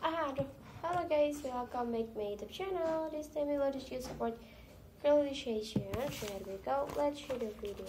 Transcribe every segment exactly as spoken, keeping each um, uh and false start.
Ah, aduh. Hello guys, welcome back to my YouTube channel. This time we will discuss about realization. So here we go. Let's show the video.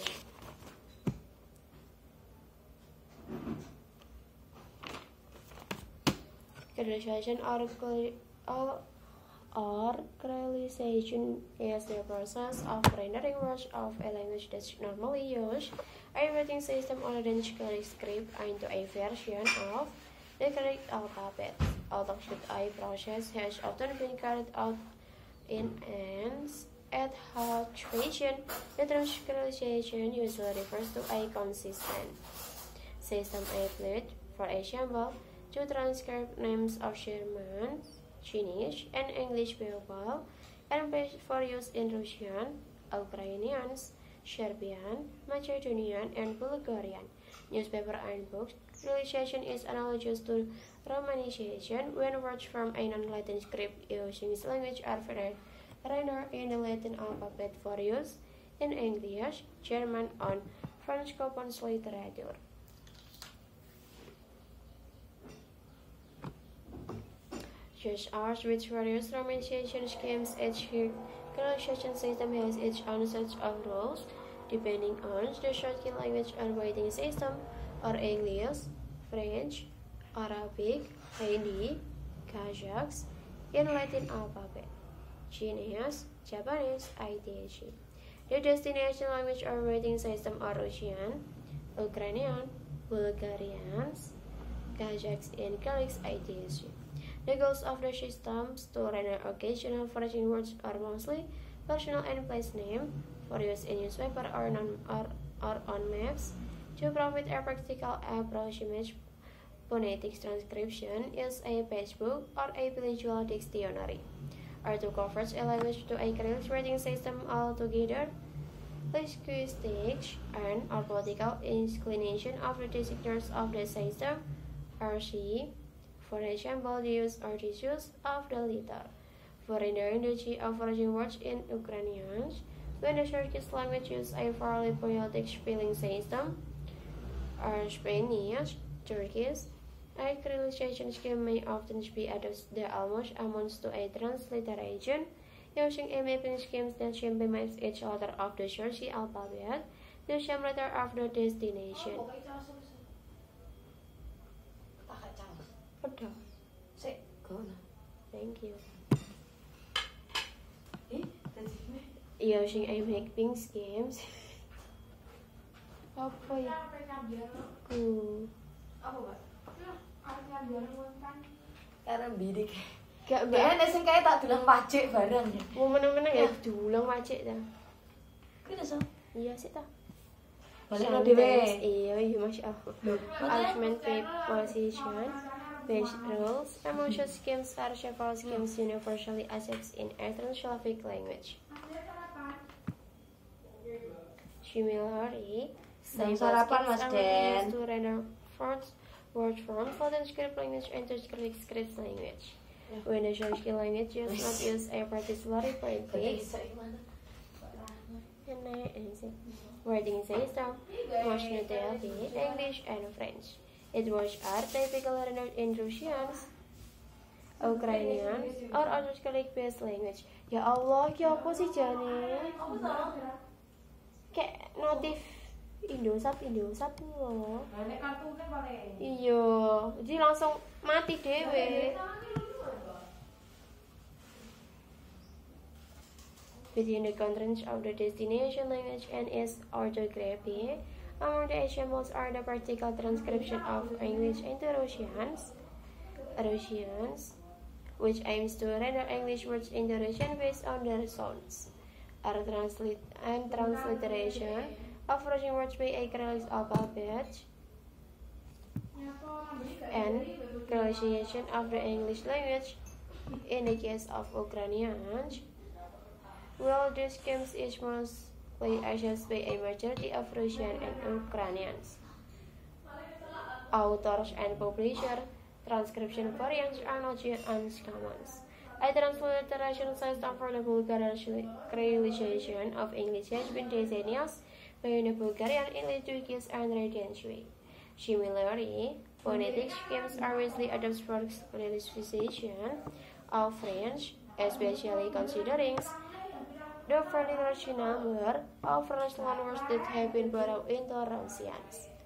Realization or or or realization is the process of rendering words of a language that's normally used a writing system automatically script into a version of the correct alphabet. Although a process has often been carried out in an ad hoc fashion, the term realization usually refers to a consistent system applied, for example, to transcribe names of German, Chinese, and English people, and for use in Russian, Ukrainian, Serbian, Macedonian, and Bulgarian. Newspaper and books realization is analogous to romanization when words from a non-Latin script using this language are rendered in the Latin alphabet for use in English, German, and Francophone literature. Just as with various romanization schemes, each realization system has its own set of rules, depending on the shortcut language and writing system, or English, French, Arabic, Hindi, Kazakh, in Latin alphabet, Chinese, Japanese, et cetera. The destination language or writing system are Russian, Ukrainian, Bulgarian, Kazakh, and Gaelic, et cetera. The goals of the systems to render occasional foreign words are mostly personal and place name for use in newspaper or, non, or, or on maps. To provide a practical approximate phonetic transcription, use a pagebook or a bilingual dictionary, or to convert a language to a correct writing system altogether. Linguistics and or political inclination of the designers of the system are see. For example, the use or disuse of the letter for rendering the G of foreign words in Ukrainian, when the Turkish language uses a fairly poetic spelling system, or Spanish, Turkish, a realization scheme may often be adopted that almost amounts to a transliteration, using a mapping scheme that simply maps each letter of the Turkish alphabet to some letter of the destination. Udah. Sik, gono. Thank you. Eh, tadi Iya, sing I make pink schemes. Apa ya? Ku. apa, Pak? Karena bidik. Gak Dia mbak. nek sing kae tak dulang pajak barang. Mau meneng-meneng ya dulang wajik ta. Kuwi so. Iya sih ta. Balik lo dhewe. Iya, iya Masya Allah. Argument position. Based rules, emotion schemes are several schemes universally accepted in Eastern Slavic language. Similarly, Jam symbol sarapan, schemes Mas are Den. used to render words word from Latin script language into Greek script language. When the Turkish language does not use a particular prefix, writing system, most notably English and French. It words are typically rendered in Russian, Ukrainian, or other Greek-based language. Ya Allah, ya apa sih Jani? Kayak notif Indosat, Indosat tuh loh. Iya, jadi langsung mati dewe. Between the contents of the destination language and its orthography, among the examples are the practical transcription of English into Russians, Russians, which aims to render English words into Russian based on their sounds, or translate and transliteration of Russian words by a Cyrillic alphabet, and pronunciation of the English language in the case of Ukrainian. Well, this schemes is mostly accessed by a majority of Russian and Ukrainians. Authors and publisher transcription variants are not yet uncommon. A transliteration system for the Bulgarian realization of English has been designated by the Bulgarian and Turkish and Russian. Similarly, Phonetic schemes are widely adopted for classification of French, especially considering the fairly large number of French loanwords that have been borrowed into Russian.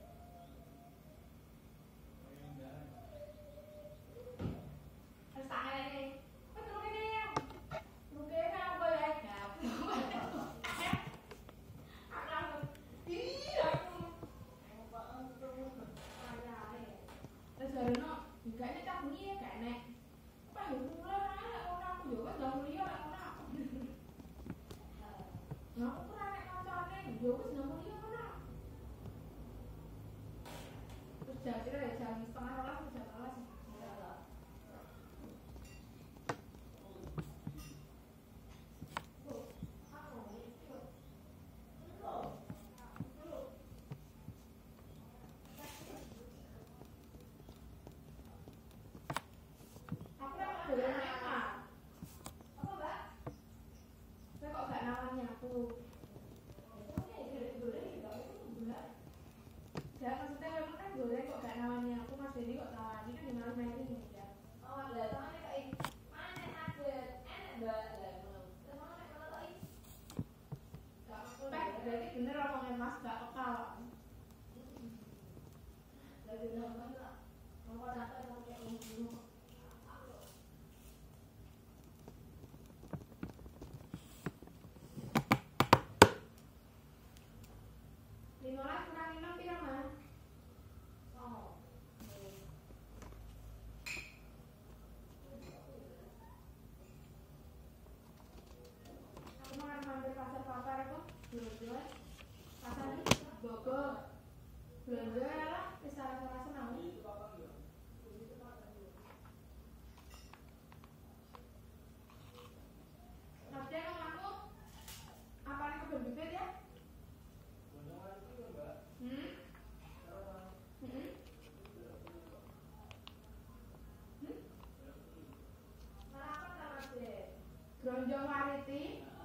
Gronjong wariti.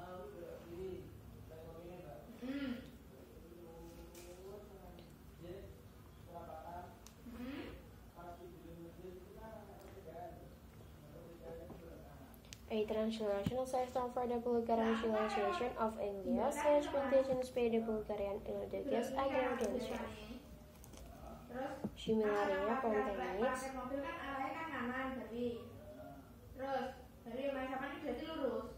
Hmm. A translational system for the Bulgarian pronunciation of English has been taken by the Bulgarian Orthodox Accreditation. Similarly, Polytechnics Mobil kan arahnya kan kanan, jadi terus dari rumah siapa ini berarti lurus.